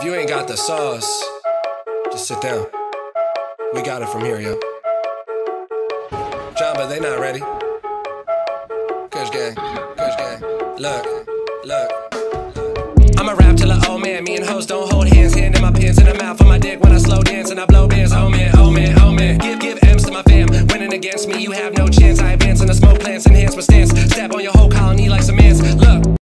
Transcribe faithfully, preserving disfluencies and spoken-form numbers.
If you ain't got the sauce, just sit down. We got it from here, yo. John, but they not ready. Kush gang, Kush gang. Look, look. I'ma rap till an old man. Me and hoes don't hold hands. Hand in my pants in the mouth of my dick when I slow dance and I blow bands. Oh man, oh man, oh man. Get